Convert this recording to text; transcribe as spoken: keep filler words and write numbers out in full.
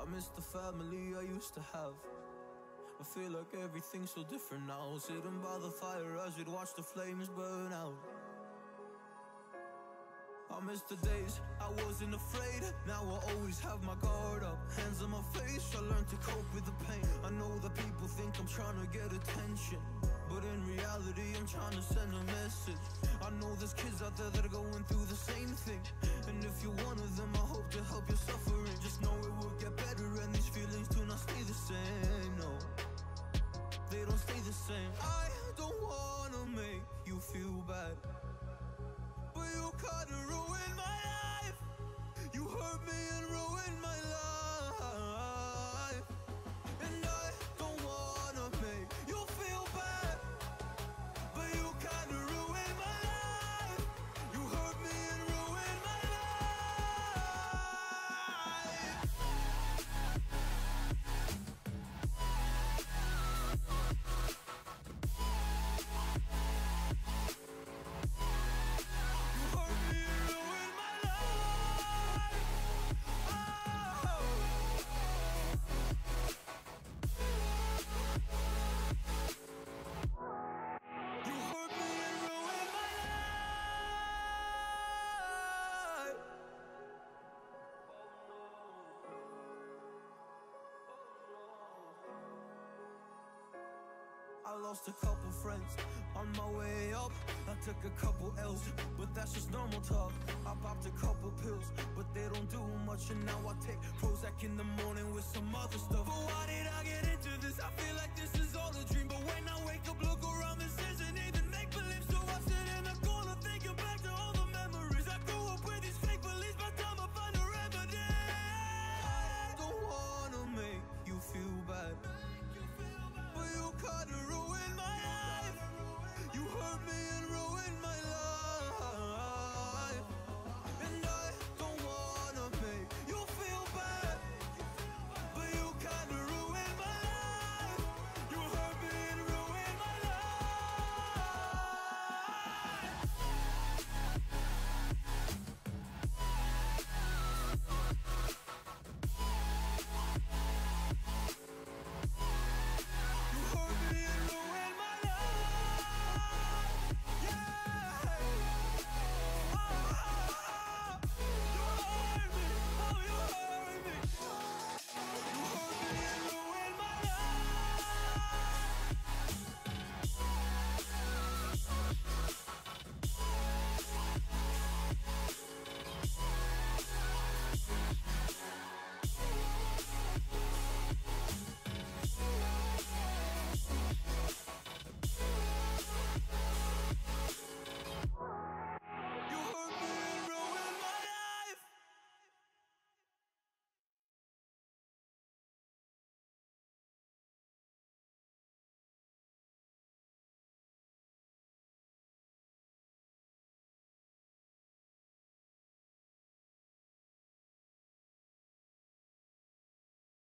miss the family I used to have. I feel like everything's so different now. Sitting by the fire as we'd watch the flames burn out. I miss the days I wasn't afraid. Now I always have my guard up, hands on my face. I learned to cope with the pain. I know that people think I'm trying to get attention, but in reality I'm trying to send a message. I know there's kids out there that are going through the same thing, and if you're one of them, I hope to help your suffering. Just know it will get better, and these feelings do not stay the same. No, they don't stay the same. I don't wanna make you feel bad, but you kinda ruined my life. You hurt me and ruined my life, and I don't wanna make you feel bad, but you kinda ruined my life. You hurt me and ruined my life. You hurt me and ruined my life. Oh. You hurt me and ruined my life. I lost a couple friends on my way up. I took a couple L's, but that's just normal talk. I popped a couple pills, but they don't do much. And now I take Prozac in the morning with some other stuff. But why did I get into this? I feel like this is all a dream, but when I wake up, look around, this isn't even make believe. So I sit in the